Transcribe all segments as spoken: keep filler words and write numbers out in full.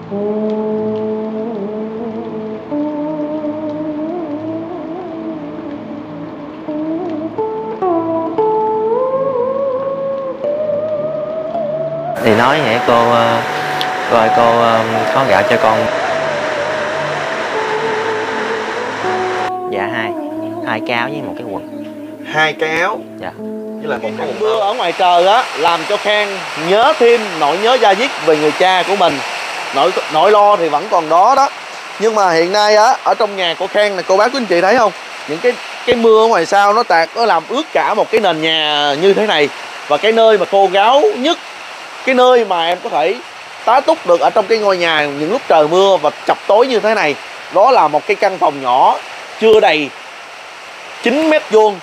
Thì nói vậy cô coi cô có gạo cho con. Dạ hai hai cái áo với một cái quần. Hai cái áo. Dạ. Với lại một cái quần. Mưa ở ngoài trời á làm cho Khang nhớ thêm nỗi nhớ da diết về người cha của mình. Nỗi nỗi lo thì vẫn còn đó đó. Nhưng mà hiện nay á ở trong nhà của Khang này, cô bác quý anh chị thấy không? Những cái cái mưa ở ngoài sau nó tạt, nó làm ướt cả một cái nền nhà như thế này. Và cái nơi mà cô gáo nhất, cái nơi mà em có thể tá túc được ở trong cái ngôi nhà những lúc trời mưa và chập tối như thế này, đó là một cái căn phòng nhỏ chưa đầy chín mét vuông.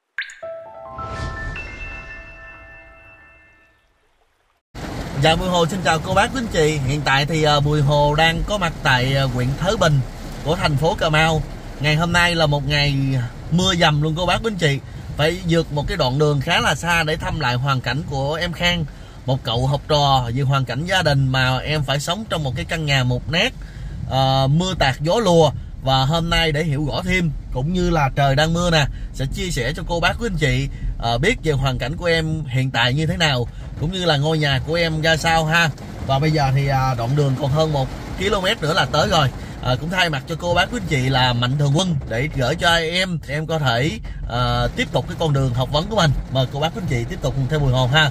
Dạ, Bùi Hồ xin chào cô bác quý anh chị. Hiện tại thì uh, Bùi Hồ đang có mặt tại uh, huyện Thới Bình của thành phố Cà Mau. Ngày hôm nay là một ngày mưa dầm luôn cô bác quý anh chị. Phải vượt một cái đoạn đường khá là xa để thăm lại hoàn cảnh của em Khang, một cậu học trò về hoàn cảnh gia đình mà em phải sống trong một cái căn nhà mục nát, uh, mưa tạt gió lùa. Và hôm nay để hiểu rõ thêm cũng như là trời đang mưa nè, sẽ chia sẻ cho cô bác quý anh chị uh, biết về hoàn cảnh của em hiện tại như thế nào, cũng như là ngôi nhà của em ra sao ha. Và bây giờ thì uh, đoạn đường còn hơn một ki lô mét nữa là tới rồi. À, cũng thay mặt cho cô bác quý anh chị là Mạnh Thường Quân để gửi cho em em có thể uh, tiếp tục cái con đường học vấn của mình. Mời cô bác quý anh chị tiếp tục cùng theo Bùi Hồ ha.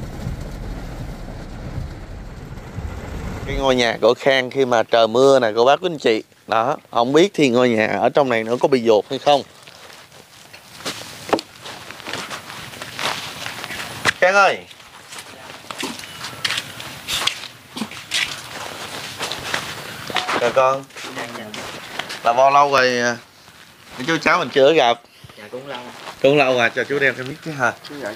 Cái ngôi nhà của Khang khi mà trời mưa nè cô bác quý anh chị đó, không biết thì ngôi nhà ở trong này nó có bị dột hay không. Khang ơi, chào con. Là bao lâu rồi chú cháu mình chưa gặp? Dạ cũng lâu. Cũng lâu rồi, cho chú đeo cái mic chứ hả? Dạ.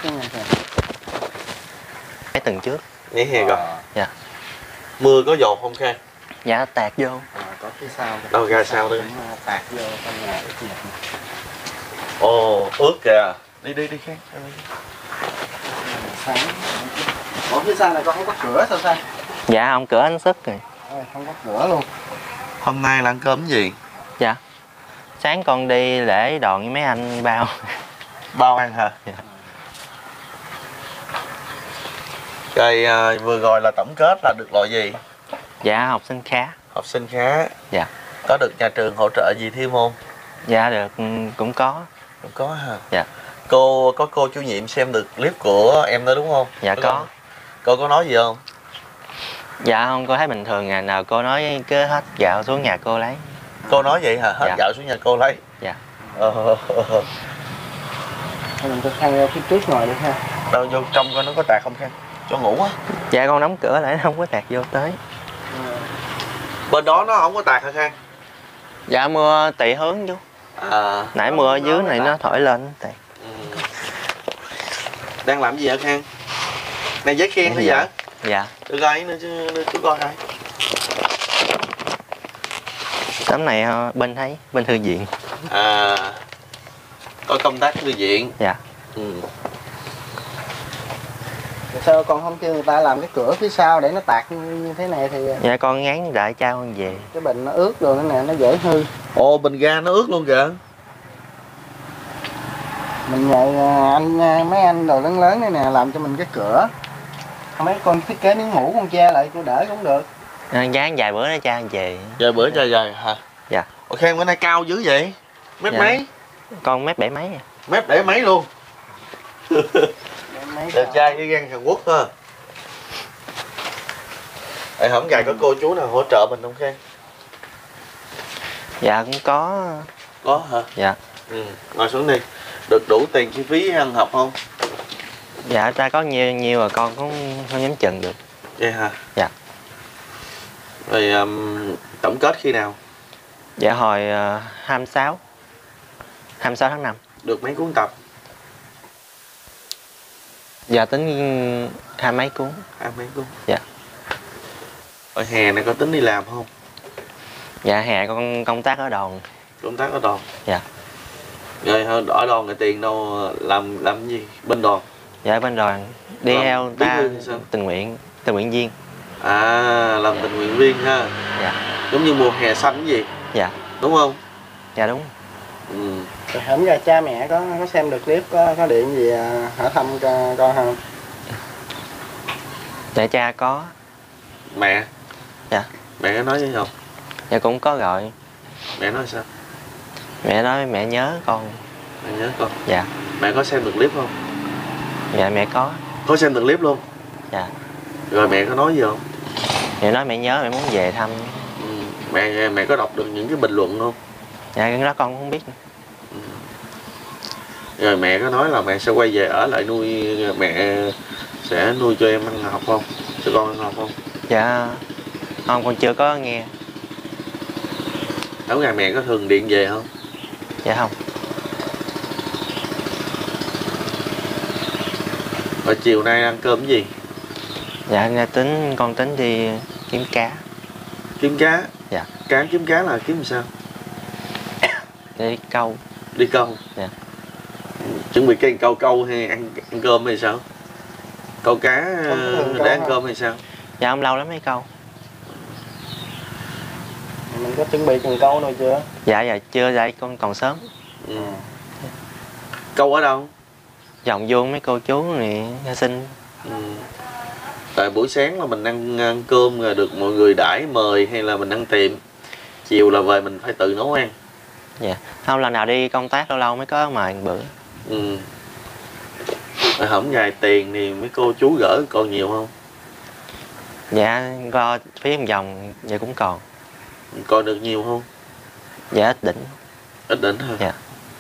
Cái tuần trước. Nghỉ hè rồi. Dạ. Mưa có dột không Khang? Dạ tạt vô. À, có cái sao. Đâu ra sao đây? Tạt vô trong nhà. Ồ, ướt kìa. Đi đi đi Khang. Sáng. Ủa phía sau này con không có cửa sao sao? Dạ không, cửa anh sức rồi. À, không có cửa luôn. Hôm nay là ăn cơm gì? Dạ. Sáng con đi lễ đòn với mấy anh bao. Bao ăn hả? Dạ. Rồi à, vừa rồi là tổng kết là được loại gì? Dạ học sinh khá. Học sinh khá. Dạ. Có được nhà trường hỗ trợ gì thêm không? Dạ được, cũng có. Cũng có hả? Dạ. Cô có cô chủ nhiệm xem được clip của em đó đúng không? Dạ đúng có. Không? Cô có nói gì không? Dạ không, cô thấy bình thường, ngày nào cô nói cứ hết gạo xuống nhà cô lấy. Cô nói vậy hả? Hết Dạ. gạo xuống nhà cô lấy. Dạ. Ờ. Thôi mình cứ khăn ra phía trước ngồi đi ha. Đâu vô trong coi nó có tạt không Khang? Cho ngủ á. Dạ con đóng cửa lại nó không có tạt vô tới. À. Bên đó nó không có tạt hả Khang? Dạ mưa tùy hướng chú. À. Nãy mưa ở dưới này nó thổi lên tạt. Ừ. Đang làm gì hả Khang? Này giấy khen thôi vậy? Dạ. Được rồi, nữa chứ chú coi coi. Tấm này bên thấy, bên thư viện. À. Có công tác thư viện. Dạ. Ừ. Sao con không kêu người ta làm cái cửa phía sau để nó tạt như thế này thì Dạ con ngán đợi trao con về. cái bình nó ướt rồi nè, nó dễ hư. Ồ, bình ga nó ướt luôn kìa. Mình nhờ anh mấy anh đồ lớn lớn này nè làm cho mình cái cửa. Mấy con thiết kế miếng mũ con che lại cho đỡ cũng được. À, dán vài bữa nó cha về. Vài bữa cha về hả? Dạ. Ồ, Khang bữa nay cao dữ vậy? Mét Dạ. mấy? Con mét bảy mấy à. Mét để mấy luôn. Đẹp trai với gan Hàn Quốc ha. Ê, hổng gài có cô chú nào hỗ trợ mình không Khang? Dạ cũng có. Có hả? Dạ. Ừ, ngồi xuống đi. Được đủ tiền chi phí ăn học không? Dạ ta có nhiều nhiều rồi con cũng không dám chừng được. Vậy hả? Dạ. Rồi um, tổng kết khi nào? Dạ hồi uh, hai mươi sáu hai mươi sáu tháng năm. Được mấy cuốn tập? Dạ tính hai mấy cuốn. Hai mấy cuốn? Dạ. Ở hè này có tính đi làm không? Dạ hè con công tác ở đồn. Công tác ở đồn? Dạ. Rồi ở đồn cái tiền đâu làm làm gì? Bên đồn? Dạ bên đoàn đi Đoàn theo bí ta thư hay sao? tình nguyện tình nguyện viên. À, làm tình nguyện viên ha. Dạ. Giống như mùa hè xanh cái gì? Dạ. Đúng không? Dạ đúng. Ừ. Rồi hổng giờ cha mẹ có có xem được clip, có có điện gì à, hỏi thăm con, con không? Dạ cha có. Mẹ? Dạ. Mẹ có nói gì không? Dạ cũng có gọi. Mẹ nói sao? Mẹ nói mẹ nhớ con. Mẹ nhớ con. Dạ. Mẹ có xem được clip không? Dạ mẹ có. Có xem được clip luôn? Dạ. Rồi mẹ có nói gì không? Mẹ nói mẹ nhớ, mẹ muốn về thăm. Ừ. Mẹ mẹ có đọc được những cái bình luận không? Dạ cái đó con cũng không biết. Ừ. Rồi mẹ có nói là mẹ sẽ quay về ở lại nuôi, mẹ sẽ nuôi cho em ăn học không? Cho con ăn học không? Dạ không, con chưa có nghe. Tối ngày mẹ có thường điện về không? Dạ không. Rồi chiều nay ăn cơm cái gì? Dạ nghe tính con tính đi kiếm cá. Kiếm cá? Dạ. Cá kiếm cá là kiếm làm sao? Đi câu. Đi câu? Dạ. Chuẩn bị cái câu câu hay ăn, ăn cơm hay sao? Câu cá để ăn cơm hay sao? Dạ không lâu lắm mới câu. Mình có chuẩn bị cần câu nào chưa? Dạ dạ chưa, vậy con còn sớm. Ừ. Câu ở đâu? Vòng vô mấy cô chú này xin. Ừ. Tại buổi sáng là mình ăn, ăn cơm rồi được mọi người đãi mời hay là mình ăn tiệm? Chiều là về mình phải tự nấu ăn. Dạ. Không, lần nào đi công tác lâu lâu mới có mời một bữa. Ừ. Rồi hổng ngày tiền thì mấy cô chú gửi còn nhiều không? Dạ lo phí một vòng vậy cũng còn. Còn được nhiều không? Dạ ít đỉnh. Ít đỉnh hả? Dạ.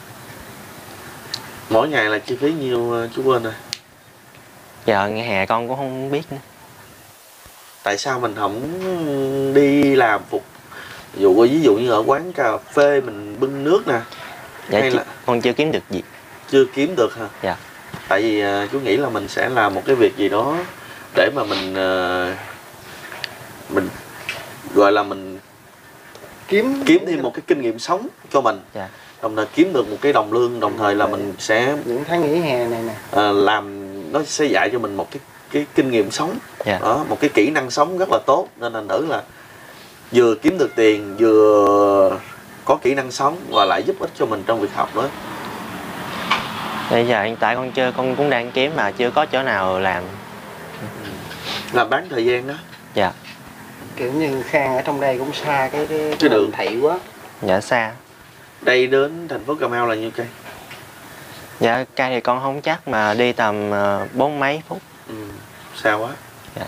Mỗi ngày là chi phí nhiêu chú quên rồi? Giờ nghe hè con cũng không biết nữa. Tại sao mình không đi làm phục vụ, ví dụ như ở quán cà phê mình bưng nước nè? Dạ hay chứ, là con chưa kiếm được gì. chưa kiếm được hả? Dạ. Tại vì uh, chú nghĩ là mình sẽ làm một cái việc gì đó để mà mình uh, mình gọi là mình Kiếm kiếm thêm một cái kinh nghiệm sống cho mình. Dạ. Đồng thời kiếm được một cái đồng lương, đồng thời là mình sẽ những tháng nghỉ hè này nè, uh, làm nó sẽ dạy cho mình một cái cái kinh nghiệm sống. Dạ. Đó, một cái kỹ năng sống rất là tốt, nên thành thử là vừa kiếm được tiền, vừa có kỹ năng sống và lại giúp ích cho mình trong việc học nữa. Bây giờ hiện tại con chưa, con cũng đang kiếm mà chưa có chỗ nào làm. Làm bán thời gian đó. Dạ. kiểu như Khang ở trong đây cũng xa cái cái, Cái đường thị quá. Dạ xa. Đây đến thành phố Cà Mau là nhiêu cây? Dạ cây thì con không chắc mà đi tầm uh, bốn mấy phút. Ừ, xa quá. Dạ.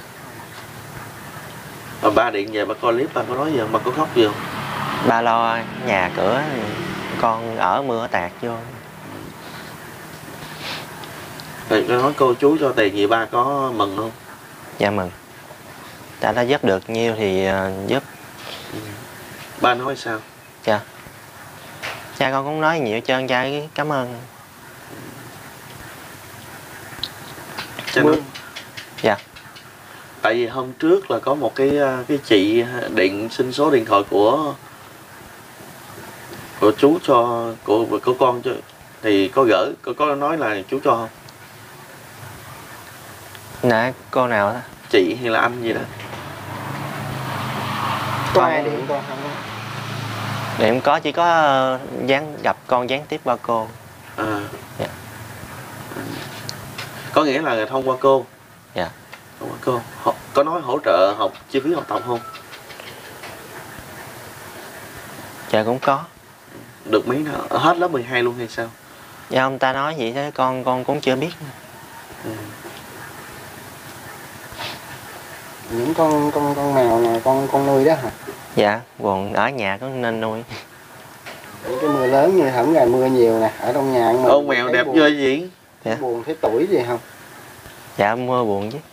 Mà ba điện về ba coi clip ba có nói gì không? Ba có khóc gì không? Ba lo nhà cửa con ở mưa tạt vô. Rồi có nói cô chú cho tiền gì ba có mừng không? Dạ mừng. Ta đã giúp được nhiêu thì uh, giúp. Ừ. Ba nói sao? Dạ. Cha con cũng nói nhiều hết trơn, cha cảm ơn. Cha nói. Dạ. Tại vì hôm trước là có một cái cái chị điện xin số điện thoại của của chú cho của của con cho, thì có gửi có có nói là chú cho không? Nè cô nào đó? Chị hay là anh gì đó? Có ai điện con không? Điện có, chỉ có uh, dán gặp con gián tiếp qua cô. À. Dạ. Có nghĩa là thông qua cô. Dạ. Thông qua cô. Họ, có nói hỗ trợ học chi phí học tập không? Dạ cũng có. Được mấy nào? Hết lớp mười hai luôn hay sao? Dạ ông ta nói vậy thế con con cũng chưa biết. Ừ. Những con con con mèo này con con nuôi đó hả? Dạ, buồn ở nhà có nên nuôi. Cái mưa lớn như hổng ngày mưa nhiều nè, ở trong nhà ăn mà. Con mèo đẹp chơi gì? Dạ. Buồn thấy tuổi gì không? Dạ mưa buồn chứ.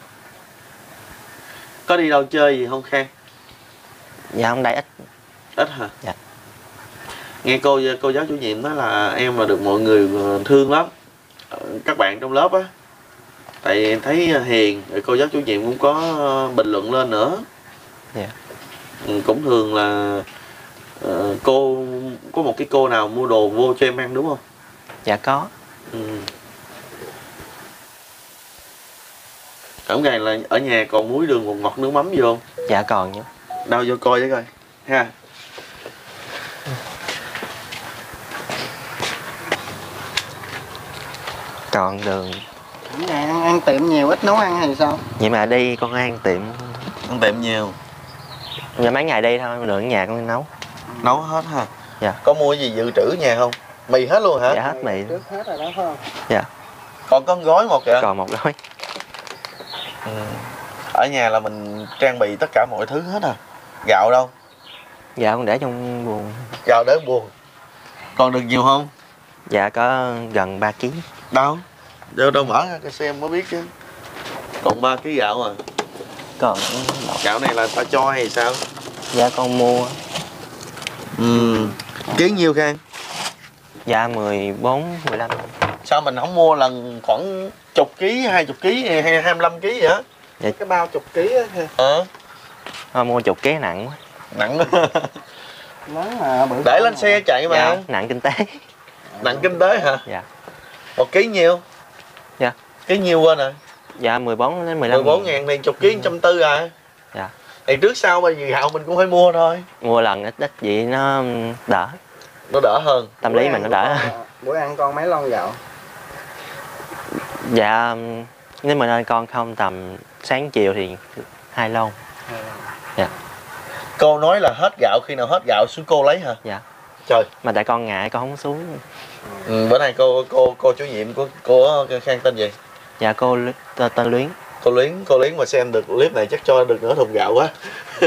Có đi đâu chơi gì không Khang? Dạ không, đây ít. Ít hả? Dạ. Nghe cô cô giáo chủ nhiệm nói là em là được mọi người thương lắm, các bạn trong lớp á. Tại thấy hiền, rồi cô giáo chủ nhiệm cũng có bình luận lên nữa. Dạ. Ừ, cũng thường là uh, cô có một cái cô nào mua đồ vô cho em ăn đúng không? Dạ có. Ừ. Cẩm ngày là ở nhà còn muối đường bột ngọt nước mắm gì không? Dạ còn chứ. Đâu vô coi với coi ha. Còn đường. Cẩm ngày ăn, ăn tiệm nhiều ít nấu ăn hay sao? Vậy mà đi con ăn tiệm. Ăn tiệm nhiều. Giờ mấy ngày đi thôi, đường ở nhà con nấu. Nấu hết ha. Dạ. Có mua gì dự trữ nhà không? Mì hết luôn hả? Dạ hết mì. Trước hết rồi đó phải không? Dạ. Còn có gói một kìa. Còn một gói. Ừ. Ở nhà là mình trang bị tất cả mọi thứ hết à. Gạo đâu? Dạ con để trong buồng. Gạo để buồng. Còn được nhiều không? Dạ có gần ba ký. Đâu? Đâu đâu mở ra cái xem mới biết chứ. Còn ba ký gạo à. Còn Gạo này là ta cho hay sao? dạ con mua. Ừ. Ký nhiêu Khang? Dạ mười bốn, mười lăm. Sao mình không mua lần khoảng chục ký, hai chục ký hay hai mươi lăm ký vậy á? Dạ. Cái bao chục ký á. Ờ. Thôi mua chục ký nặng quá. Nặng Lớn mà bự. để lên xe chạy mà. Dạ, nặng kinh tế. Nặng kinh tế hả? Dạ. Một ký nhiêu? Dạ. Ký nhiêu quên rồi? Dạ mười bốn đến mười lăm. mười bốn ngàn thì chục ký một trăm tư à? Dạ. Thì trước sau bây giờ gạo mình cũng phải mua thôi. Mua lần ít ít vậy nó đỡ. Nó đỡ hơn. Tâm lý mình nó đỡ. Bữa ăn con mấy lon gạo? Dạ nếu mà nên con không tầm sáng chiều thì hai lon. Dạ. Cô nói là hết gạo, khi nào hết gạo xuống cô lấy hả? Dạ. Trời. Mà tại con ngại con không xuống. Ừ, bữa nay cô cô cô chủ nhiệm của của Khang tên gì? Dạ cô tên, tên Luyến. Cô Luyến, cô Luyến mà xem được clip này chắc cho được nửa thùng gạo quá.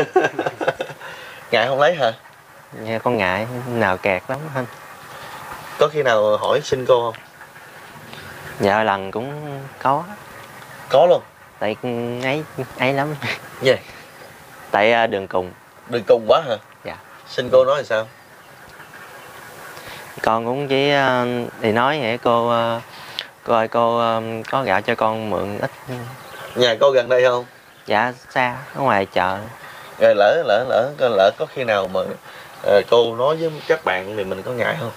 Ngại không lấy hả? Dạ con ngại nào kẹt lắm anh. Có khi nào hỏi xin cô không? Dạ lần cũng có. Có luôn. Tại ấy ấy lắm. Gì? Tại uh, đường cùng. Đường cùng quá hả? Dạ. Xin cô nói là sao? Con cũng chỉ uh, thì nói vậy cô uh, cô ơi cô uh, có gạo cho con mượn ít. Nhà cô gần đây không? Dạ xa ở ngoài chợ. Rồi lỡ lỡ lỡ lỡ có khi nào mà uh, cô nói với các bạn thì mình có ngại không?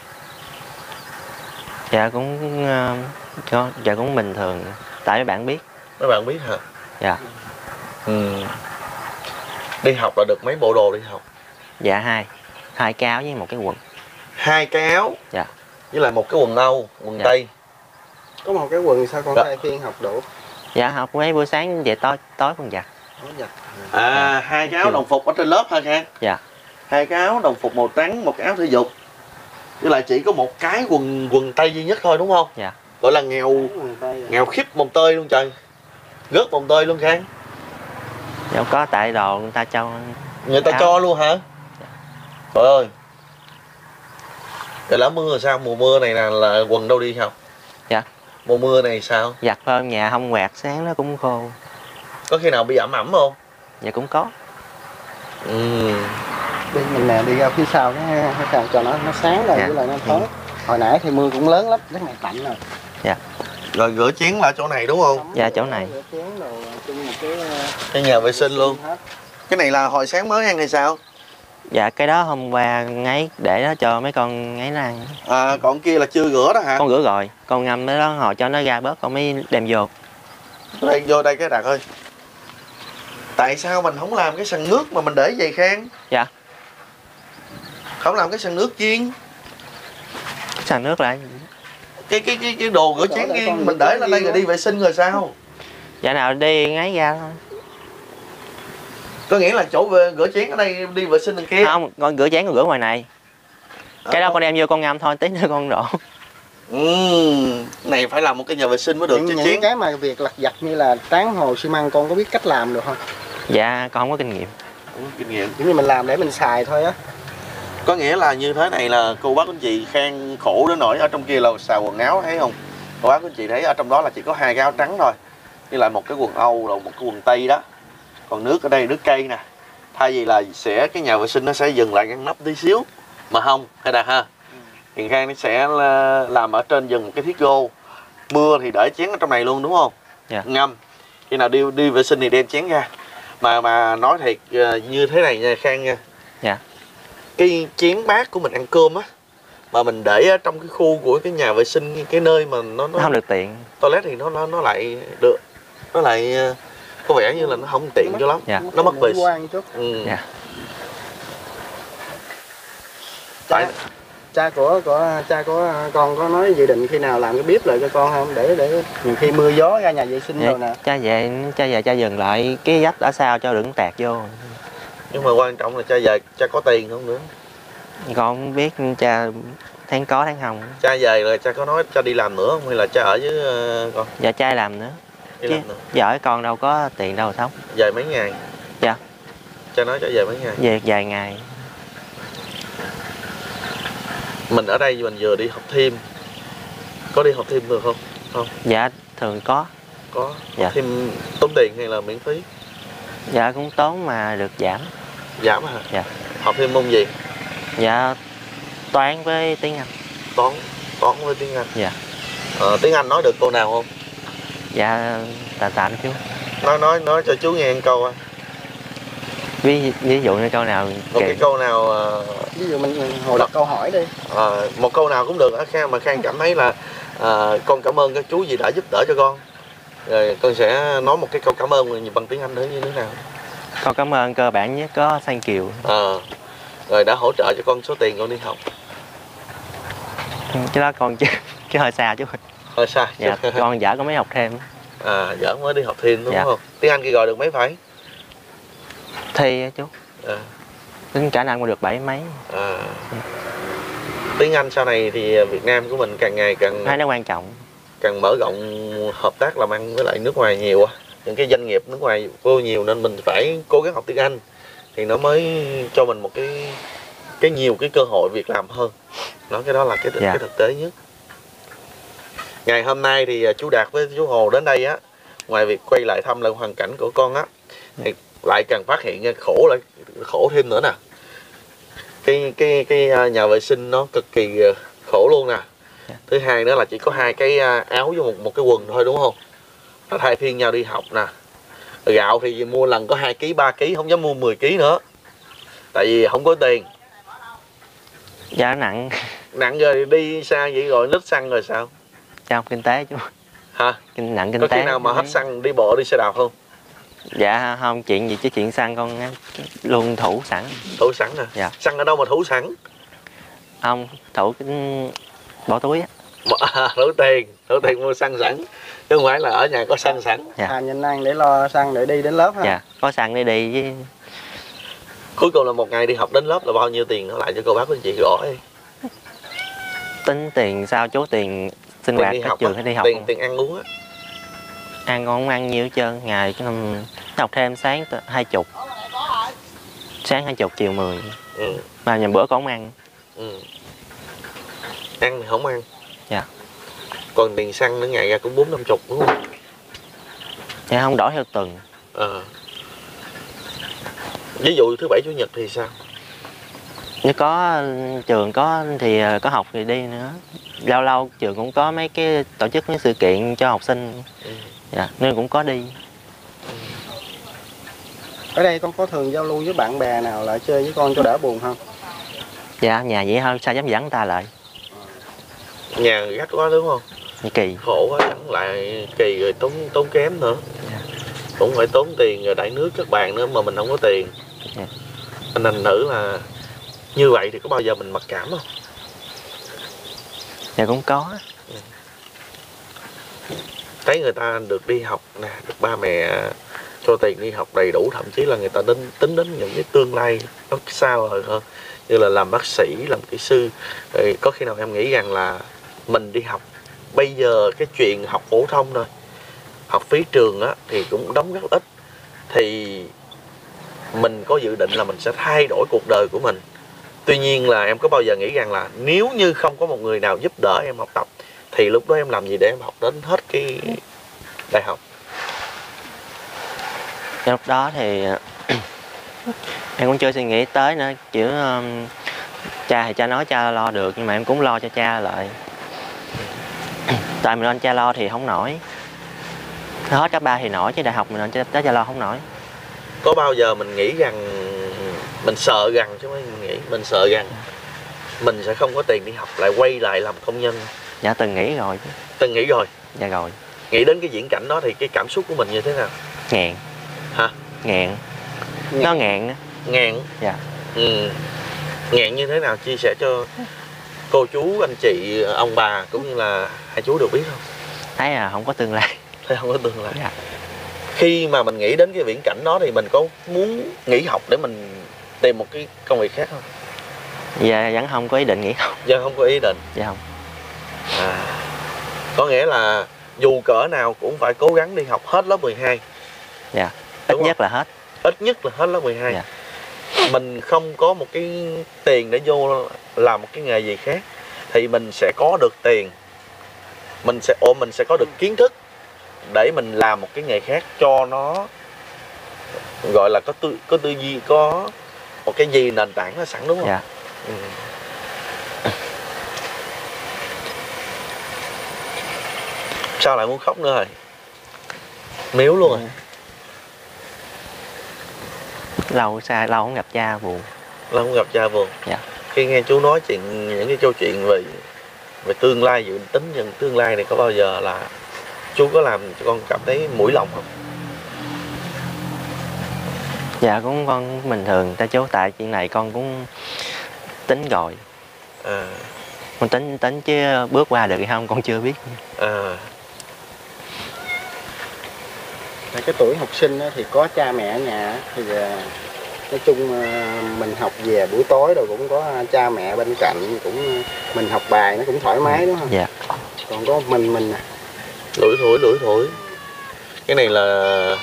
Dạ cũng uh, có, dạ cũng bình thường. Tại mấy bạn biết. Mấy bạn biết hả? Dạ. Ừ. Đi học là được mấy bộ đồ đi học? Dạ hai. Hai cái áo với một cái quần. Hai cái áo. Dạ. Với lại một cái quần Âu, quần Dạ. Tây. Có một cái quần sao con Đó. thay phiên học đủ? Dạ học mấy bữa sáng về tối tối con giặt. À, hai cái áo đồng phục ở trên lớp hả Khang? Dạ. Hai cái áo đồng phục màu trắng, một cái áo thể dục. Với lại chỉ có một cái quần quần Tây duy nhất thôi đúng không? Dạ. Gọi là nghèo nghèo khiếp mồng tơi luôn trời. Rớt mồng tơi luôn Khang. Dạ không có tại đồ người ta cho. Người ta áo. cho luôn hả? Trời ơi. Rồi lỡ mưa rồi sao? Mùa mưa này là, là quần đâu đi học? Dạ. Mùa mưa này sao? Giặt thôi nhà không quạt sáng nó cũng khô. Có khi nào bị ẩm ẩm không? Dạ cũng có. Ừ. Đi mình nè, đi ra phía sau cái cái cho nó nó sáng rồi. Dạ. Với lại nó thoáng. Ừ. Hồi nãy thì mưa cũng lớn lắm, cái này tạnh rồi. Dạ. Rồi rửa chén là chỗ này đúng không? Dạ chỗ này. Rửa chén đồ chung một cái Cái nhà vệ sinh luôn. Cái này là hồi sáng mới ăn hay sao? Dạ cái đó hôm qua ngáy để đó cho mấy con ngáy nó ăn. À còn kia là chưa rửa đó hả? Con rửa rồi, con ngâm cái đó hồi cho nó ra bớt con mới đem vô. Đây vô đây cái Đạt ơi. Tại sao mình không làm cái sàn nước mà mình để vậy Khang? Dạ. Không làm cái sàn nước chiên. Sàn nước lại. Cái cái cái cái đồ rửa chén riêng mình để lên đây rồi đi vệ sinh rồi sao? Dạ nào đi ngáy ra thôi. Có nghĩa là chỗ về rửa chén ở đây đi vệ sinh đằng kia. Không, con rửa chén con rửa ngoài này. Cái à, đó con đem vô con ngâm thôi, tí nữa con đổ. Ừ, này phải làm một cái nhà vệ sinh mới được những, chứ những chén. cái mà việc lặt vặt như là tráng hồ xi măng con có biết cách làm được không? Dạ con không có kinh nghiệm. Không có kinh nghiệm. Giống như mình làm để mình xài thôi á. Có nghĩa là như thế này là cô bác anh chị Khang khổ đến nỗi ở trong kia là xào quần áo thấy không? Cô bác anh chị thấy ở trong đó là chỉ có hai cái áo trắng thôi. Với lại một cái quần Âu rồi một cái quần Tây đó. Còn nước ở đây nước cây nè. Thay vì là sẽ cái nhà vệ sinh nó sẽ dừng lại ngăn nắp tí xíu. Mà không, hay Đạt ha. Thì Khang nó sẽ làm ở trên dừng một cái thiết gô. Mưa thì để chén ở trong này luôn đúng không? Dạ. Ngâm. Khi nào đi đi vệ sinh thì đem chén ra. Mà mà nói thiệt như thế này nha Khang nha. Dạ. Cái chén bát của mình ăn cơm á mà mình để ở trong cái khu của cái nhà vệ sinh, cái nơi mà nó nó Nó không được tiện. toilet thì nó nó nó lại được, nó lại có vẻ như là nó không tiện cho lắm. Dạ. Nó mất về quan chút. Ừ. Dạ. Tại Cha, cha của của cha của con có nói dự định khi nào làm cái bếp lại cho con không, để để nhiều khi mưa gió ra nhà vệ sinh Dạ, rồi nè. cha về cha về cha dừng lại cái vách ở sau cho đừng tẹt vô. nhưng mà quan trọng là cha về cha có tiền không nữa. Con không biết cha tháng có tháng không. Cha về là cha có nói cha đi làm nữa không hay là cha ở với uh, con? Dạ cha làm nữa. Đi Chứ làm nữa. vợ con đâu có tiền đâu sống. Về mấy ngày? Dạ. Cha nói cha về mấy ngày? Về vài ngày. Mình ở đây mình vừa đi học thêm, có đi học thêm được không? Không. Dạ thường có. Có. Dạ. Học thêm tốn tiền hay là miễn phí? Dạ cũng tốn mà được giảm. Giảm hả? Dạ. Học thêm môn gì? Dạ toán với tiếng Anh. Toán. Toán với tiếng Anh. Dạ. Ờ, tiếng Anh nói được câu nào không? Dạ tạm tạm chú. Nói nói nói cho chú nghe một câu à. Ví, ví dụ như câu nào Một kì- cái câu nào uh, Ví dụ mình hồi đặt câu hỏi đi. uh, một câu nào cũng được á Khang, mà Khang cảm thấy là uh, con cảm ơn các chú gì đã giúp đỡ cho con. Rồi con sẽ nói một cái câu cảm ơn bằng tiếng Anh nữa như thế nào? Con cảm ơn cơ bản nhất có thank you. Ờ. Rồi đã hỗ trợ cho con số tiền con đi học. Cái đó con chứ, chứ hơi xa chú. Hơi sai. Dạ con vợ con mới học thêm. À, vợ mới đi học thêm đúng Dạ. không? Tiếng Anh kia gọi được mấy phẩy? Thi á chú. À. Tính cả năm con được bảy mấy. À. Tiếng Anh sau này thì Việt Nam của mình càng ngày càng Hai nó quan trọng. càng mở rộng hợp tác làm ăn với lại nước ngoài nhiều á. Những cái doanh nghiệp nước ngoài vô nhiều nên mình phải cố gắng học tiếng Anh thì nó mới cho mình một cái cái nhiều cái cơ hội việc làm hơn. Đó, cái đó là cái, Dạ. cái thực tế nhất. Ngày hôm nay thì chú Đạt với chú Hồ đến đây á, ngoài việc quay lại thăm lại hoàn cảnh của con á, thì lại càng phát hiện ra khổ lại khổ thêm nữa nè. Cái cái cái nhà vệ sinh nó cực kỳ khổ luôn nè. Dạ. Thứ hai nữa là chỉ có hai cái áo với một một cái quần thôi đúng không? Nó thay phiên nhau đi học nè. Gạo thì mua lần có hai ký ba ký, không dám mua mười ký nữa. Tại vì không có tiền. Dạ nó nặng. Nặng rồi đi xa vậy rồi lít xăng rồi sao? Trong kinh tế chú. Hả? Kinh nặng kinh Có tế. khi nào mà hết xăng đi bộ đi xe đạp không? Dạ không, chuyện gì chứ chuyện xăng con luôn thủ sẵn. Thủ sẵn à? Dạ. Xăng ở đâu mà thủ sẵn? Không, thủ cái bỏ túi á. À, thủ tiền, thủ tiền mua xăng sẵn. Chứ không phải là ở nhà có xăng sẵn. Dạ. À, nhìn ăn để lo xăng để đi đến lớp ha. Dạ, có xăng để đi với. Cuối cùng là một ngày đi học đến lớp là bao nhiêu tiền nó lại cho cô bác với chị rõ đi. Tính tiền sao chú, tiền sinh Tiền hoạt đi các học trường á, hay đi học tiền không? tiền ăn uống á. Ăn con không ăn nhiều hết trơn, ngày cái năm học thêm sáng hai chục, sáng hai chục chiều mười. Ừ. Mà nhà bữa con không ăn. Ừ. Ăn thì không ăn. Dạ. Còn tiền xăng nữa ngày ra cũng bốn năm chục đúng không? Dạ không, đổi theo tuần. Ờ. Ví dụ thứ bảy chủ nhật thì sao? Nếu có trường có thì có học thì đi nữa. Lâu lâu trường cũng có mấy cái tổ chức mấy sự kiện cho học sinh. Ừ. Dạ, nên cũng có đi. Ở đây con có thường giao lưu với bạn bè nào lại chơi với con cho đỡ buồn không? Dạ, nhà vậy thôi, sao dám dẫn người ta lại. Nhà gắt quá đúng không? Kỳ. Khổ quá, dẫn lại kỳ rồi tốn tốn kém nữa. Dạ. Cũng phải tốn tiền rồi đẩy nước các bạn nữa mà mình không có tiền. Dạ. Anh thành thử là như vậy thì có bao giờ mình mặc cảm không? Dạ cũng có. Thấy người ta được đi học nè, được ba mẹ cho tiền đi học đầy đủ, thậm chí là người ta đến tính đến những cái tương lai nó xa vời hơn, như là làm bác sĩ, làm kỹ sư. Rồi có khi nào em nghĩ rằng là mình đi học bây giờ cái chuyện học phổ thông thôi, học phí trường á thì cũng đóng rất ít, thì mình có dự định là mình sẽ thay đổi cuộc đời của mình. Tuy nhiên là em có bao giờ nghĩ rằng là nếu như không có một người nào giúp đỡ em học tập thì lúc đó em làm gì để em học đến hết cái đại học? Lúc đó thì em cũng chưa suy nghĩ tới nữa, kiểu um, cha thì cha nói cha lo được nhưng mà em cũng lo cho cha lại. Tại mình lên cha lo thì không nổi, hết cấp ba thì nổi chứ đại học mình lên cha, cha lo không nổi. Có bao giờ mình nghĩ rằng mình sợ rằng chứ không mình nghĩ mình sợ rằng mình sẽ không có tiền đi học lại quay lại làm công nhân? Dạ từng nghĩ rồi. Từng nghĩ rồi. Dạ rồi. Nghĩ đến cái diễn cảnh đó thì cái cảm xúc của mình như thế nào? Ngàn. Hả? Ngẹn. Nó ngẹn á. Ngẹn. Dạ. Ừ. Ngẹn như thế nào chia sẻ cho cô chú, anh chị, ông bà cũng như là hai chú được biết không? Thấy là không có tương lai. Thấy không có tương lai. Dạ. Khi mà mình nghĩ đến cái viễn cảnh đó thì mình có muốn nghỉ học để mình tìm một cái công việc khác không? Dạ vẫn không có ý định nghỉ học. Dạ không có ý định. Dạ không. À, có nghĩa là dù cỡ nào cũng phải cố gắng đi học hết lớp mười hai. Dạ. Ít Đúng nhất không? là hết. Ít nhất là hết lớp mười hai. Dạ. Mình không có một cái tiền để vô làm một cái nghề gì khác thì mình sẽ có được tiền, mình sẽ ồ mình sẽ có được kiến thức để mình làm một cái nghề khác cho nó gọi là có tư có tư duy, có một cái gì nền tảng nó sẵn, đúng không? Dạ. Ừ. Sao lại muốn khóc nữa rồi? Miếu luôn rồi. Lâu xa lâu không gặp cha buồn. Lâu không gặp cha buồn. Dạ. Khi nghe chú nói chuyện những cái câu chuyện về về tương lai, dự tính những tương lai này, có bao giờ là chú có làm cho con cảm thấy mũi lòng không? Dạ cũng con bình thường ta chú, tại chuyện này con cũng tính rồi. À. Con tính tính chứ bước qua được hay không con chưa biết. À. Cái tuổi học sinh thì có cha mẹ ở nhà thì nói chung mình học về buổi tối rồi cũng có cha mẹ bên cạnh, cũng mình học bài nó cũng thoải mái, đúng không? Dạ. Còn có mình mình Lủi thủi lủi thủi. Cái này là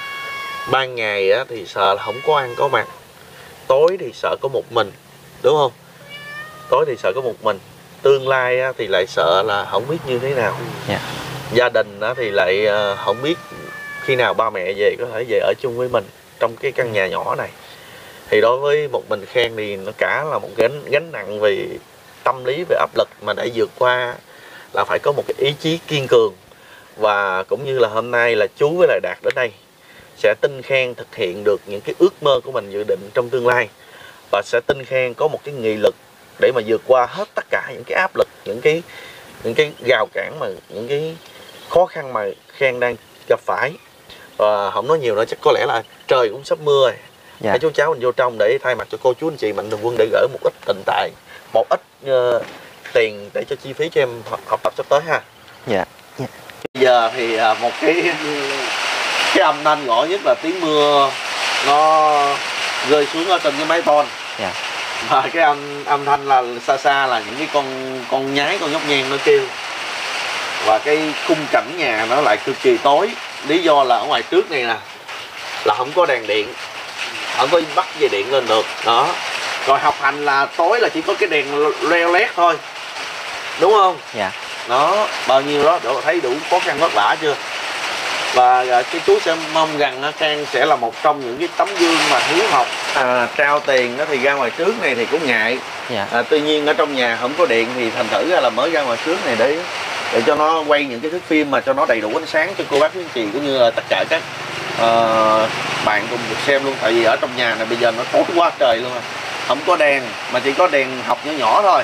ban ngày á, thì sợ là không có ăn có mặc, tối thì sợ có một mình, đúng không? Tối thì sợ có một mình. Tương lai á, thì lại sợ là không biết như thế nào. Dạ. Gia đình á, thì lại không biết khi nào ba mẹ về có thể về ở chung với mình trong cái căn nhà nhỏ này. Thì đối với một mình Khang thì nó cả là một gánh gánh nặng về tâm lý, về áp lực mà để vượt qua là phải có một cái ý chí kiên cường. Và cũng như là hôm nay là chú với lại Đạt đến đây sẽ tin Khang thực hiện được những cái ước mơ của mình dự định trong tương lai, và sẽ tin Khang có một cái nghị lực để mà vượt qua hết tất cả những cái áp lực, những cái những cái rào cản, mà những cái khó khăn mà Khang đang gặp phải. Và không nói nhiều nữa, chắc có lẽ là trời cũng sắp mưa rồi. Dạ. Hãy chú cháu mình vô trong để thay mặt cho cô chú anh chị Mạnh Thường Quân để gửi một ít tình tài, một ít uh, tiền để cho chi phí cho em học, học tập sắp tới ha. Dạ. Dạ. Bây giờ thì uh, một cái cái âm thanh rõ nhất là tiếng mưa nó rơi xuống ở trên cái mái tôn. Dạ. Và cái âm âm thanh là xa xa là những cái con con nhái, con nhóc nhang nó kêu. Và cái khung cảnh nhà nó lại cực kỳ tối. Lý do là ở ngoài trước này nè là không có đèn điện, không có bắt dây điện lên được đó. Rồi học hành là tối là chỉ có cái đèn leo lét thôi, đúng không? Dạ. Đó, bao nhiêu đó để thấy đủ khó khăn vất vả chưa? Và cái chú sẽ mong rằng Khang sẽ là một trong những cái tấm gương mà hiếu học. À, trao tiền đó thì ra ngoài trước này thì cũng ngại. Dạ. À, tuy nhiên ở trong nhà không có điện thì thành thử ra là mới ra ngoài trước này để để cho nó quay những cái thước phim mà cho nó đầy đủ ánh sáng cho cô bác quý anh chị cũng như là tất cả các uh, bạn cùng được xem luôn. Tại vì ở trong nhà này bây giờ nó tối quá trời luôn rồi, không có đèn mà chỉ có đèn học nhỏ nhỏ thôi.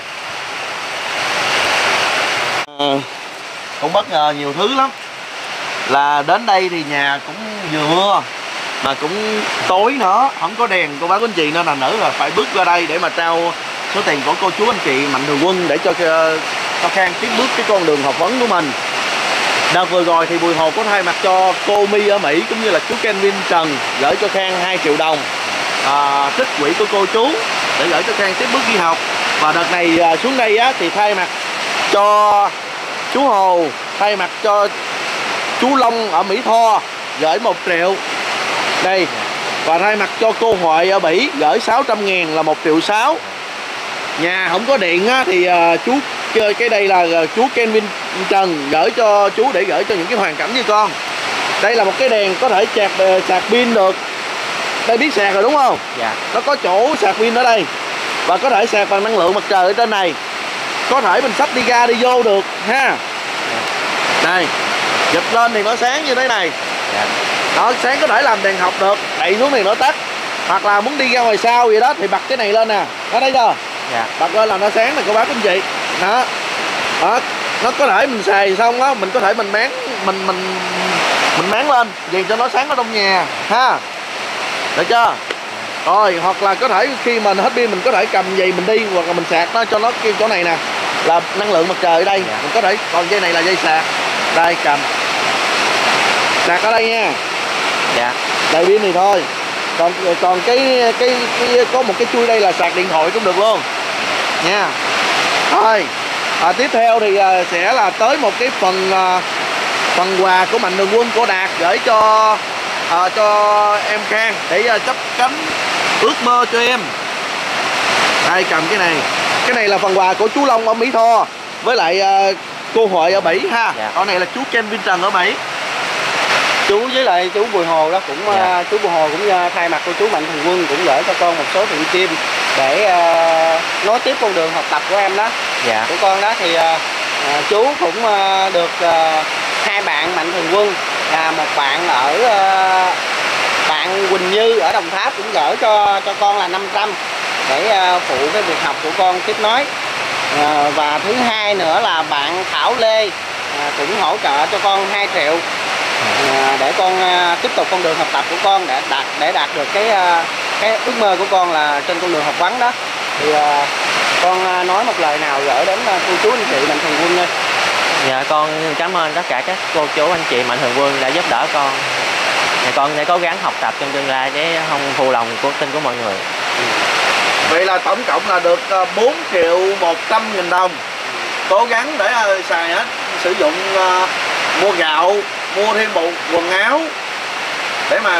Uh, cũng bất ngờ nhiều thứ lắm. Là đến đây thì nhà cũng vừa mưa mà cũng tối nữa, không có đèn cô bác anh chị, nên là nữ là phải bước ra đây để mà trao số tiền của cô chú anh chị Mạnh Thường Quân để cho cho Khang tiếp bước cái con đường học vấn của mình. Đợt vừa rồi thì Bùi Hồ có thay mặt cho cô My ở Mỹ cũng như là chú Kenvin Trần gửi cho Khang hai triệu đồng à, trích quỹ của cô chú để gửi cho Khang tiếp bước đi học. Và đợt này à, xuống đây á, thì thay mặt cho chú Hồ, thay mặt cho chú Long ở Mỹ Tho gửi một triệu đây, và thay mặt cho cô Huệ ở Bỉ gửi sáu trăm ngàn là một triệu sáu. Nhà không có điện á, thì uh, chú chơi cái đây là uh, chú Kenvin Trần gửi cho chú để gửi cho những cái hoàn cảnh như con. Đây là một cái đèn có thể sạc uh, sạc pin được. Đây biết sạc rồi đúng không? Dạ. Nó có chỗ sạc pin ở đây và có thể sạc bằng năng lượng mặt trời ở trên này. Có thể mình xách đi ra đi vô được ha. Đây, giật lên thì nó sáng như thế này. Dạ. Đó, sáng có thể làm đèn học được, đẩy xuống thì nó tắt. Hoặc là muốn đi ra ngoài sau vậy đó thì bật cái này lên nè. Ở đây chưa? Dạ. Bật lên là nó sáng nè cô bác anh chị. Đó. Đó, nó có thể mình xài xong đó, mình có thể mình bán mình mình mình máng lên vì cho nó sáng ở trong nhà ha, được chưa? Rồi hoặc là có thể khi mình hết pin mình có thể cầm vậy mình đi, hoặc là mình sạc nó cho nó kêu chỗ này nè là năng lượng mặt trời ở đây. Dạ. Mình có thể còn dây này là dây sạc, đây cầm sạc ở đây nha. Dạ. Đầy pin thì thôi. Còn còn cái, cái cái có một cái chui đây là sạc điện thoại cũng được luôn nha. Thôi à, tiếp theo thì à, sẽ là tới một cái phần à, phần quà của Mạnh Thường Quân của Đạt gửi cho à, cho em Khang để à, chấp cánh ước mơ cho em. Đây cầm cái này, cái này là phần quà của chú Long ở Mỹ Tho với lại à, cô Huệ ở Bỉ ha. Dạ. Con này là chú Ken Vinh Trần ở Bỉ. Chú với lại chú Bùi Hồ đó cũng dạ. uh, chú Bùi Hồ cũng uh, thay mặt của chú Mạnh Thường Quân cũng gửi cho con một số hiện kim để uh, nối tiếp con đường học tập của em đó. Dạ. Của con đó thì uh, uh, chú cũng uh, được uh, hai bạn Mạnh Thường Quân, là một bạn ở uh, bạn Quỳnh Như ở Đồng Tháp cũng gửi cho cho con là năm trăm để uh, phụ cái việc học của con tiếp nối. Uh, và thứ hai nữa là bạn Thảo Lê uh, cũng hỗ trợ cho con hai triệu. À, để con à, tiếp tục con đường học tập của con để đạt để đạt được cái à, cái ước mơ của con là trên con đường học vấn đó. Thì à, con à, nói một lời nào gửi đến à, cô chú anh chị Mạnh Thường Quân ơi. Dạ con cảm ơn tất cả các cô chú anh chị Mạnh Thường Quân đã giúp đỡ con. Dạ, con sẽ cố gắng học tập trong tương lai để không phụ lòng của tin của mọi người. Ừ. Vậy là tổng cộng là được bốn triệu một trăm nghìn đồng. Cố gắng để uh, xài hết, sử dụng uh, mua gạo, mua thêm bộ quần áo để mà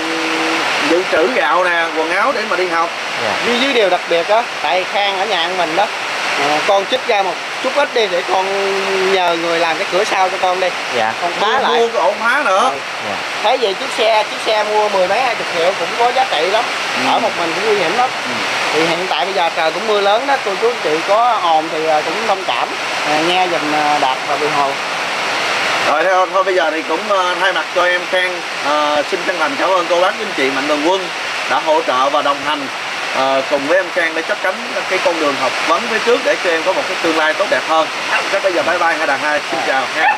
dự trữ gạo nè, quần áo để mà đi học. Yeah. Với dưới điều đặc biệt á, tại Khang ở nhà mình đó, à, con trích ra một chút ít đi để con nhờ người làm cái cửa sau cho con đi. Dạ. Con phá mua, lại. Mua cái ổ phá nữa. Dạ. Thấy vậy chiếc xe, chiếc xe mua mười mấy hai chục triệu cũng có giá trị lắm. Ừ. Ở một mình cũng nguy hiểm lắm. Ừ. Thì hiện tại bây giờ trời cũng mưa lớn đó, cô chú anh chị có ồn thì cũng thông cảm, à, nghe giùm Đạt và Bùi Hồ. Rồi thôi, thôi bây giờ thì cũng uh, thay mặt cho em Khang uh, xin chân thành cảm ơn cô bác anh chị Mạnh Thường Quân đã hỗ trợ và đồng hành uh, cùng với em Khang để chấp cánh cái con đường học vấn phía trước để cho em có một cái tương lai tốt đẹp hơn. Chắc bây giờ bye bye hai đàn hai, xin chào ha.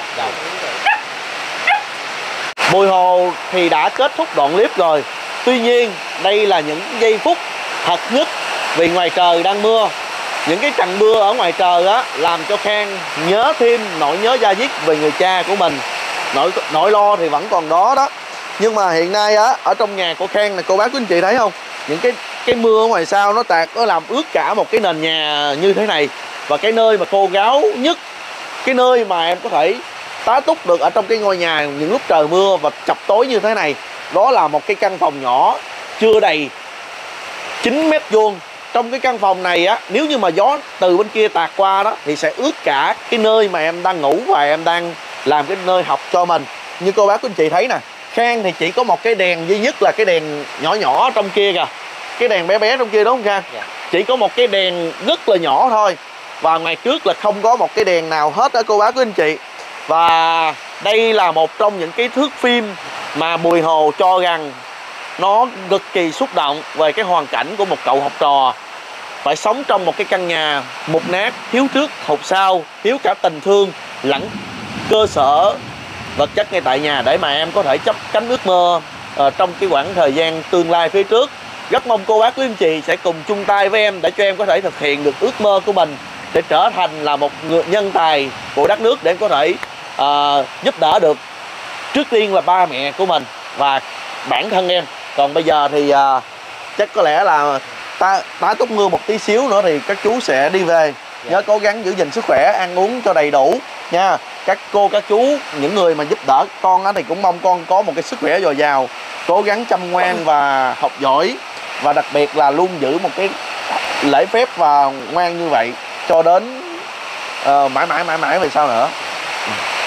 Bùi Hồ thì đã kết thúc đoạn clip rồi. Tuy nhiên đây là những giây phút thật nhất vì ngoài trời đang mưa. Những cái trận mưa ở ngoài trời á làm cho Khang nhớ thêm nỗi nhớ da diết về người cha của mình. Nỗi nỗi lo thì vẫn còn đó đó. Nhưng mà hiện nay á ở trong nhà của Khang này cô bác quý anh chị thấy không? Những cái cái mưa ở ngoài sau nó tạt, nó làm ướt cả một cái nền nhà như thế này. Và cái nơi mà khô ráo nhất, cái nơi mà em có thể tá túc được ở trong cái ngôi nhà những lúc trời mưa và chập tối như thế này, đó là một cái căn phòng nhỏ chưa đầy chín mét vuông. Trong cái căn phòng này á, nếu như mà gió từ bên kia tạt qua đó thì sẽ ướt cả cái nơi mà em đang ngủ và em đang làm cái nơi học cho mình. Như cô bác quý anh chị thấy nè, Khang thì chỉ có một cái đèn duy nhất là cái đèn nhỏ nhỏ trong kia kìa. Cái đèn bé bé trong kia đúng không Khang? Dạ. Chỉ có một cái đèn rất là nhỏ thôi. Và ngoài trước là không có một cái đèn nào hết đó cô bác quý anh chị. Và đây là một trong những cái thước phim mà Bùi Hồ cho rằng nó cực kỳ xúc động về cái hoàn cảnh của một cậu học trò phải sống trong một cái căn nhà mục nát, thiếu trước hụt sau, thiếu cả tình thương lẫn cơ sở vật chất ngay tại nhà để mà em có thể chấp cánh ước mơ uh, trong cái khoảng thời gian tương lai phía trước. Rất mong cô bác quý anh chị sẽ cùng chung tay với em để cho em có thể thực hiện được ước mơ của mình, để trở thành là một người nhân tài của đất nước, để em có thể uh, giúp đỡ được trước tiên là ba mẹ của mình và bản thân em. Còn bây giờ thì uh, chắc có lẽ là tá, tá túc mưa một tí xíu nữa thì các chú sẽ đi về. Yeah. Nhớ cố gắng giữ gìn sức khỏe, ăn uống cho đầy đủ nha. Các cô, các chú, những người mà giúp đỡ con á, thì cũng mong con có một cái sức khỏe dồi dào, cố gắng chăm ngoan và học giỏi. Và đặc biệt là luôn giữ một cái lễ phép và ngoan như vậy cho đến uh, mãi mãi mãi mãi về sau nữa.